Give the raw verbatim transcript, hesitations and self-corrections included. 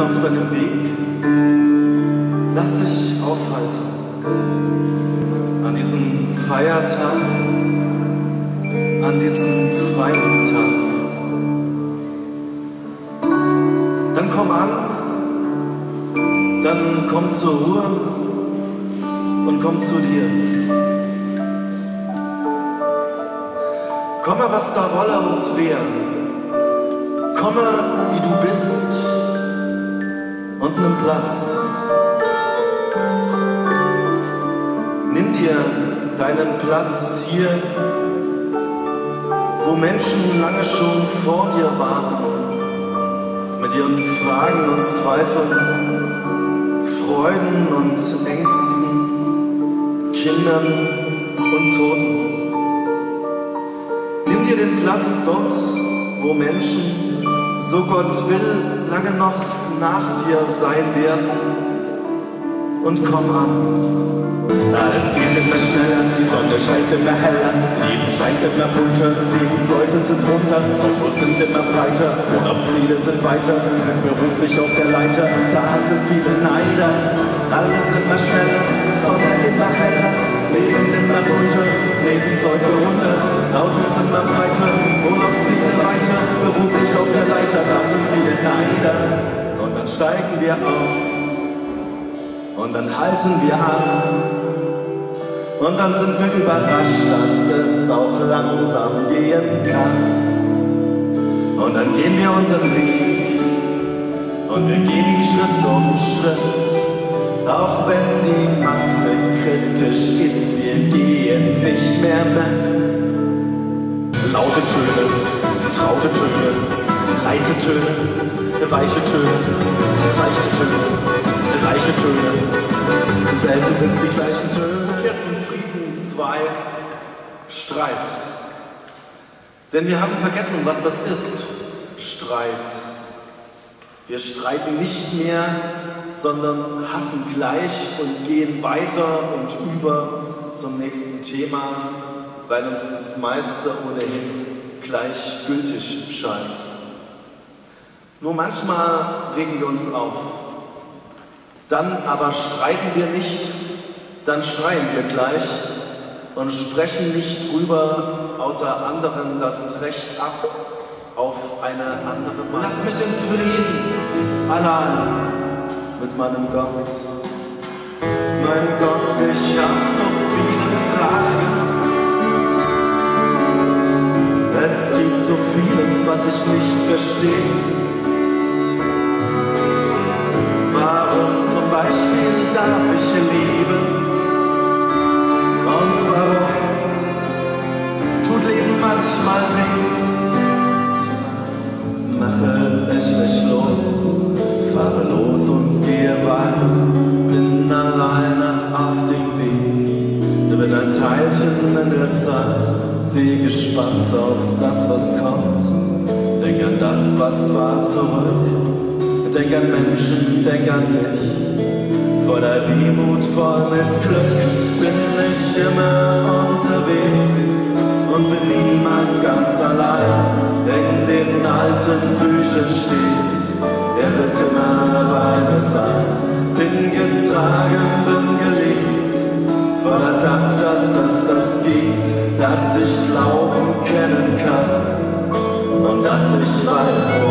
mitten auf deinem Weg. Lass dich aufhalten an diesem Feiertag, an diesem freien Tag. Dann komm an, dann komm zur Ruhe und komm zu dir. Komme, was da wolle uns wehren. Komme, wie du bist und nimm Platz. Nimm dir deinen Platz hier, wo Menschen lange schon vor dir waren, mit ihren Fragen und Zweifeln, Freuden und Ängsten, Kindern und Toten. Nimm dir den Platz dort, wo Menschen, so Gott will, lange noch nach dir sein werden. Und komm an. Alles geht immer schneller, die Sonne scheint immer heller, Leben scheint immer bunter, Lebensläufe sind runter, Autos sind immer breiter, Urlaubsziele sind weiter, sind beruflich auf der Leiter, da sind viele Neider. Alles immer schneller, Sonne immer heller, Leben immer bunter, Lebensläufe runter, Autos immer breiter, Urlaubsziele weiter, beruflich auf der Leiter, da sind viele Neider. Und dann steigen wir aus. Und dann halten wir an und dann sind wir überrascht, dass es auch langsam gehen kann. Und dann gehen wir unseren Weg und wir gehen ihn Schritt um Schritt, auch wenn die Masse kritisch ist, wir gehen nicht mehr mit. Laute Töne, traute Töne, leise Töne, weiche Töne, seichte Töne, reiche Töne, selten sind die gleichen Töne. Rückkehr zum Frieden zwei, Streit. Denn wir haben vergessen, was das ist, Streit. Wir streiten nicht mehr, sondern hassen gleich und gehen weiter und über zum nächsten Thema, weil uns das meiste ohnehin gleichgültig scheint. Nur manchmal regen wir uns auf. Dann aber streiten wir nicht, dann schreien wir gleich und sprechen nicht drüber, außer anderen das Recht ab auf eine andere Meinung. Lass mich in Frieden, allein mit meinem Gott. Mein Gott, ich hab so viele Fragen. Es gibt so vieles, was ich nicht verstehe. Warum zum Beispiel darf ich leben? Und warum tut Leben manchmal weh? Mache ich mich los, fahre los und gehe weit, bin alleine auf dem Weg, bin ein Teilchen in der Zeit, sehe gespannt auf das, was kommt, denk an das, was war zurück. Denk an Menschen, denk an dich, voller Wehmut, voll mit Glück, bin ich immer unterwegs und bin niemals ganz allein. In den alten Büchern steht, er wird immer bei mir sein. Bin getragen, bin geliebt, voller Dank, dass es das gibt, dass ich Glauben kennen kann und dass ich weiß, wo